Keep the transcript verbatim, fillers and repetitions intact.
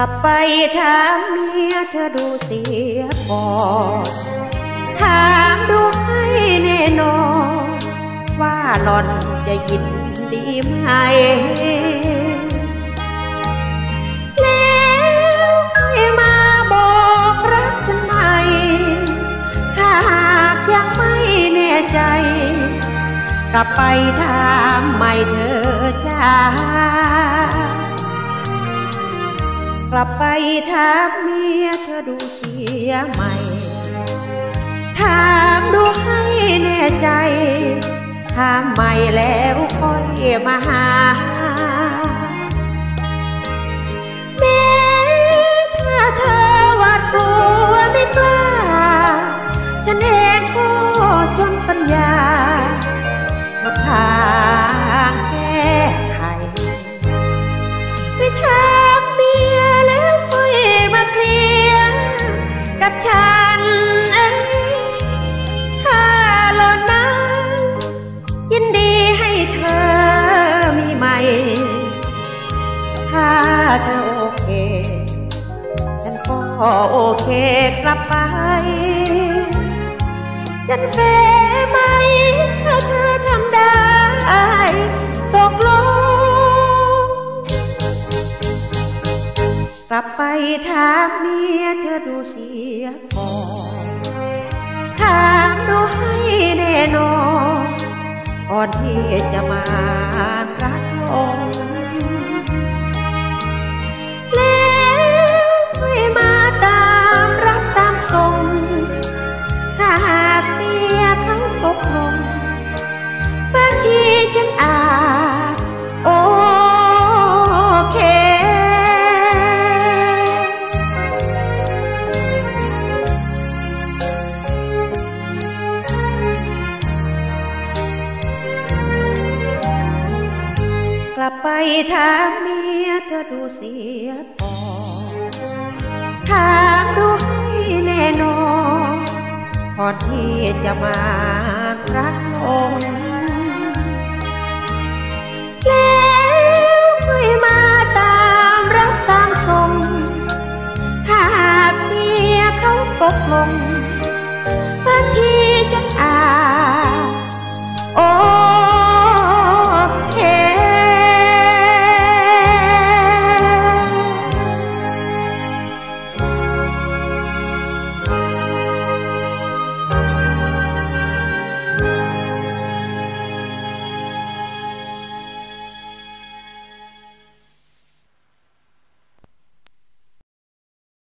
ลับไปถามเมียเธอดูเสียก่อนถามดูให้แน่นอนว่าหล่อนจะยินดีไหมแล้วค่อยมาบอกรักฉันใหม่ถ้าหากยังไม่แน่ใจกลับไปถามใหม่เธอจ้ากลับไปถามเมียเธอดูเสียใหม่ถามดูให้แน่ใจถามใหม่แล้วค่อยมาหาแม้ถ้าเธอหวาดกลัวไม่กล้าฉันเองก็จนปัญญาหมดทางแก้ไขไปถามเมียแล้วค่อยมาเคลียร์กับฉันถ้าหล่นนั้นยินดีให้เธอมีใหม่ถ้าเธอโอเคฉันก็โอเคกลับไปฉันเฟ้ไหมถ้าเธอทำได้ตกลงกลับไปถามเมียเธอดูเสียก่อนถามดูให้แน่นอนก่อนที่จะมารักลงแล้วไม่มาตามรับตามส่งถ้าหากเมียเขาตกลงบางทีฉันอาจโอเคกลับไปถามเมียเธอดูเสียก่อนถามดูให้แน่นอนก่อนที่จะมารักลง